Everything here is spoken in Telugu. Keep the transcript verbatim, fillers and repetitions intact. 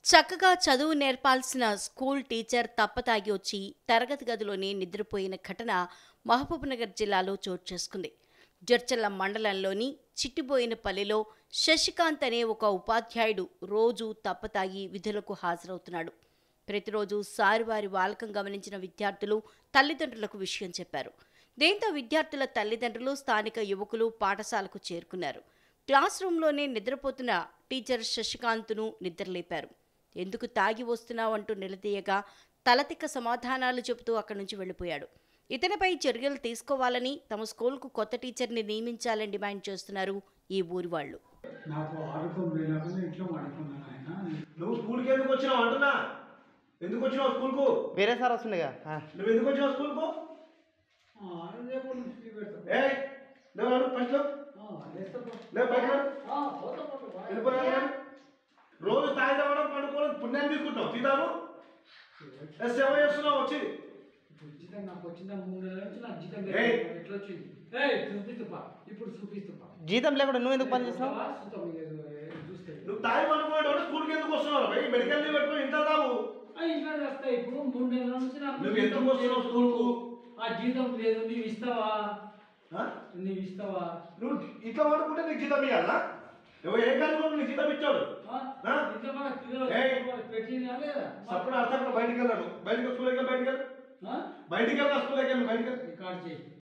చక్కగా చదువు నేర్పాల్సిన స్కూల్ టీచర్ తప్పతాగి వచ్చి తరగతి గదిలోనే నిద్రపోయిన ఘటన మహబూబ్నగర్ జిల్లాలో చోటు చేసుకుంది. జడ్చర్ల మండలంలోని చిట్టిబోయినపల్లిలో శశికాంత్ అనే ఒక ఉపాధ్యాయుడు రోజు తప్పతాగి విధులకు హాజరవుతున్నాడు. ప్రతిరోజు సారివారి వాలకం గమనించిన విద్యార్థులు తల్లిదండ్రులకు విషయం చెప్పారు. దీంతో విద్యార్థుల తల్లిదండ్రులు స్థానిక యువకులు పాఠశాలకు చేరుకున్నారు. క్లాస్ రూంలోనే నిద్రపోతున్న టీచర్ శశికాంత్ను నిద్రలేపారు. ఎందుకు తాగి వస్తున్నావు అంటూ నిలదీయగా తలతిక్క సమాధానాలు చెబుతూ అక్కడి నుంచి వెళ్ళిపోయాడు. ఇతనిపై చర్యలు తీసుకోవాలని, తమ స్కూల్కు కొత్త టీచర్ని నియమించాలని డిమాండ్ చేస్తున్నారు ఈ ఊరి వాళ్ళు. వేరే సార్ వస్తుండగా నువ్వు ఎందుకు వచ్చినావు స్కూల్కు? రోజు తాగిదవడం పండుకోవడం పుణ్యాన్ని తీసుకుంటావు. తీదాము సేవ చేస్తున్నావు వచ్చి జీతం లేకుండా నువ్వు ఎందుకు పని చేస్తావు? నువ్వు తాగి పండుకోవడం స్కూల్కి ఎందుకు వస్తున్నావు? భయ్ మెడికల్ లీవ్ పెట్టుకుని ఇంట్లో రావు. ఇప్పుడు మూడు నెలల నుంచి నువ్వు ఎందుకు వస్తున్నావు స్కూల్కు? ఆ జీతం లేదు, నీవు ఇస్తావా? నీవు ఇస్తావా? నువ్వు ఇట్లా పడుకుంటే నీకు జీతం ఇవ్వాలా? నువ్వు ఏం కనుకోండి నీకు జీతం ఇచ్చాడు. అప్పుడు అర్థం బయటికి వెళ్ళాడు. బయటకు స్కూల్కి వెళ్ళి బయటికి వెళ్ళి బయటికి వెళ్ళి స్కూల్కి వెళ్ళి బయటికి వెళ్ళి